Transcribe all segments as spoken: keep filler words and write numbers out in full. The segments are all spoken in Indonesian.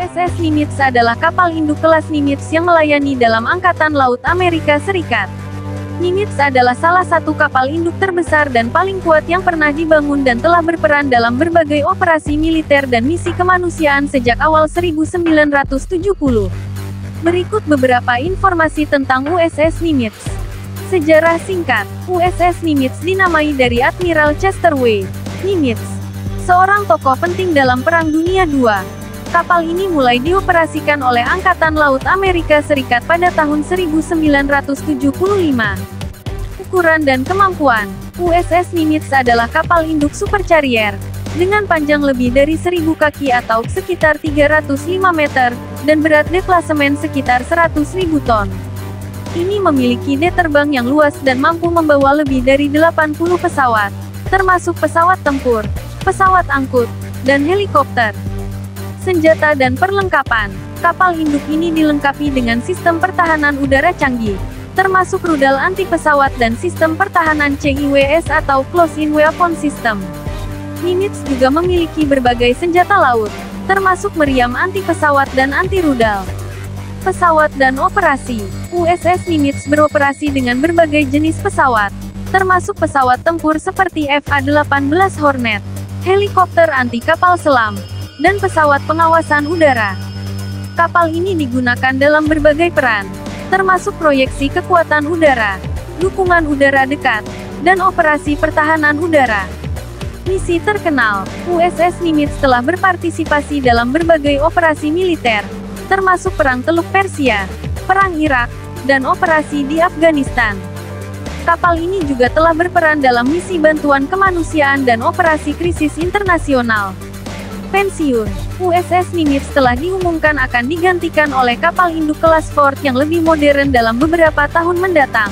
S S Nimitz adalah kapal induk kelas Nimitz yang melayani dalam Angkatan Laut Amerika Serikat. Nimitz adalah salah satu kapal induk terbesar dan paling kuat yang pernah dibangun dan telah berperan dalam berbagai operasi militer dan misi kemanusiaan sejak awal seribu sembilan ratus tujuh puluh. Berikut beberapa informasi tentang U S S Nimitz. Sejarah singkat, U S S Nimitz dinamai dari Admiral Chester W. Nimitz, seorang tokoh penting dalam Perang Dunia kedua. Kapal ini mulai dioperasikan oleh Angkatan Laut Amerika Serikat pada tahun seribu sembilan ratus tujuh puluh lima. Ukuran dan kemampuan, U S S Nimitz adalah kapal induk supercarrier, dengan panjang lebih dari seribu kaki atau sekitar tiga ratus lima meter, dan berat deklasemen sekitar seratus ribu ton. Ini memiliki D terbang yang luas dan mampu membawa lebih dari delapan puluh pesawat, termasuk pesawat tempur, pesawat angkut, dan helikopter. Senjata dan perlengkapan, kapal induk ini dilengkapi dengan sistem pertahanan udara canggih, termasuk rudal anti-pesawat dan sistem pertahanan C I W S atau Close-in Weapon System. Nimitz juga memiliki berbagai senjata laut, termasuk meriam anti-pesawat dan anti-rudal. Pesawat dan operasi, U S S Nimitz beroperasi dengan berbagai jenis pesawat, termasuk pesawat tempur seperti F A delapan belas Hornet, helikopter anti-kapal selam, dan pesawat pengawasan udara. Kapal ini digunakan dalam berbagai peran, termasuk proyeksi kekuatan udara, dukungan udara dekat, dan operasi pertahanan udara. Misi terkenal, U S S Nimitz telah berpartisipasi dalam berbagai operasi militer, termasuk Perang Teluk Persia, Perang Irak, dan operasi di Afghanistan. Kapal ini juga telah berperan dalam misi bantuan kemanusiaan dan operasi krisis internasional. Pensiun, U S S Nimitz telah diumumkan akan digantikan oleh kapal induk kelas Ford yang lebih modern dalam beberapa tahun mendatang.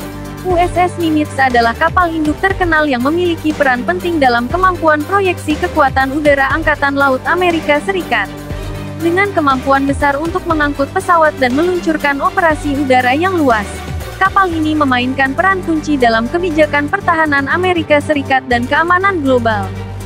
U S S Nimitz adalah kapal induk terkenal yang memiliki peran penting dalam kemampuan proyeksi kekuatan udara Angkatan Laut Amerika Serikat. Dengan kemampuan besar untuk mengangkut pesawat dan meluncurkan operasi udara yang luas, kapal ini memainkan peran kunci dalam kebijakan pertahanan Amerika Serikat dan keamanan global.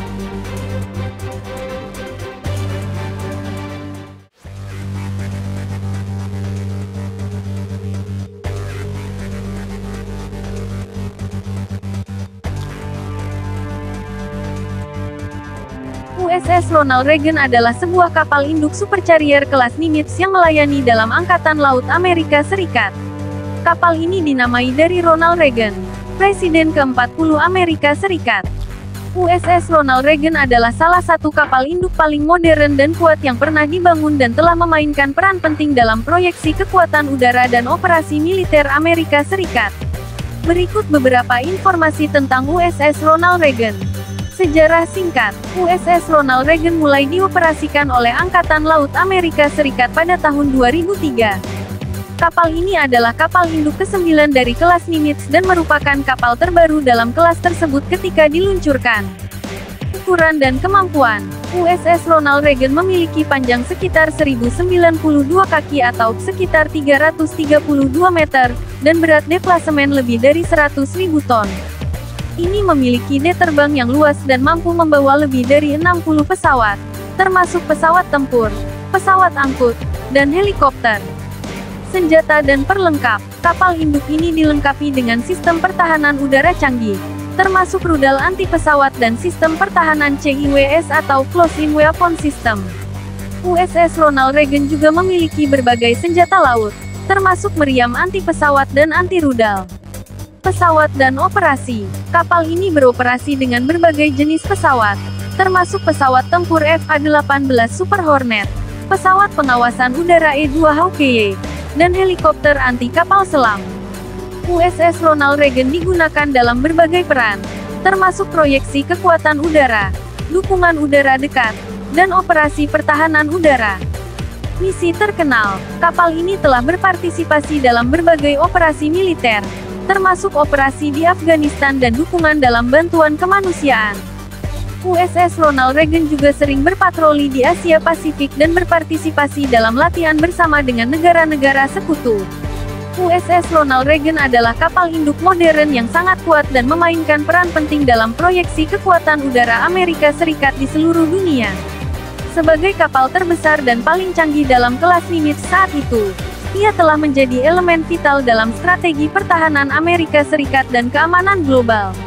U S S Ronald Reagan adalah sebuah kapal induk supercarrier kelas Nimitz yang melayani dalam Angkatan Laut Amerika Serikat. Kapal ini dinamai dari Ronald Reagan, Presiden ke empat puluh Amerika Serikat. U S S Ronald Reagan adalah salah satu kapal induk paling modern dan kuat yang pernah dibangun dan telah memainkan peran penting dalam proyeksi kekuatan udara dan operasi militer Amerika Serikat. Berikut beberapa informasi tentang U S S Ronald Reagan. Sejarah singkat, U S S Ronald Reagan mulai dioperasikan oleh Angkatan Laut Amerika Serikat pada tahun dua ribu tiga. Kapal ini adalah kapal induk kesembilan dari kelas Nimitz dan merupakan kapal terbaru dalam kelas tersebut ketika diluncurkan. Ukuran dan kemampuan, U S S Ronald Reagan memiliki panjang sekitar seribu sembilan puluh dua kaki atau sekitar tiga ratus tiga puluh dua meter, dan berat deklasemen lebih dari seratus ribu ton. Ini memiliki D terbang yang luas dan mampu membawa lebih dari enam puluh pesawat, termasuk pesawat tempur, pesawat angkut, dan helikopter. Senjata dan perlengkap, kapal induk ini dilengkapi dengan sistem pertahanan udara canggih, termasuk rudal anti-pesawat dan sistem pertahanan C I W S atau Close-in Weapon System. U S S Ronald Reagan juga memiliki berbagai senjata laut, termasuk meriam anti-pesawat dan anti-rudal. Pesawat dan operasi, kapal ini beroperasi dengan berbagai jenis pesawat, termasuk pesawat tempur F A delapan belas Super Hornet, pesawat pengawasan udara E dua Hawkeye, dan helikopter anti-kapal selam. U S S Ronald Reagan digunakan dalam berbagai peran, termasuk proyeksi kekuatan udara, dukungan udara dekat, dan operasi pertahanan udara. Misi terkenal, kapal ini telah berpartisipasi dalam berbagai operasi militer, termasuk operasi di Afghanistan dan dukungan dalam bantuan kemanusiaan. U S S Ronald Reagan juga sering berpatroli di Asia Pasifik dan berpartisipasi dalam latihan bersama dengan negara-negara sekutu. U S S Ronald Reagan adalah kapal induk modern yang sangat kuat dan memainkan peran penting dalam proyeksi kekuatan udara Amerika Serikat di seluruh dunia. Sebagai kapal terbesar dan paling canggih dalam kelas Nimitz saat itu, ia telah menjadi elemen vital dalam strategi pertahanan Amerika Serikat dan keamanan global.